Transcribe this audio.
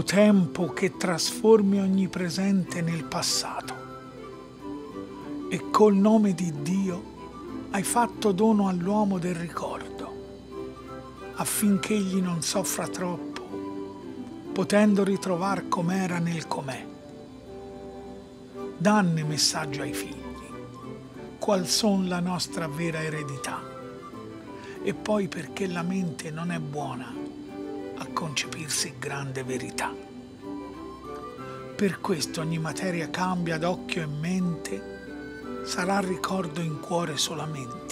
tempo che trasformi ogni presente nel passato. E col nome di Dio hai fatto dono all'uomo del ricordo, affinché egli non soffra troppo, potendo ritrovar com'era nel com'è. Danne messaggio ai figli, qual son la nostra vera eredità, e poi perché la mente non è buona a concepirsi grande verità. Per questo ogni materia cambia d'occhio e mente, sarà ricordo in cuore solamente.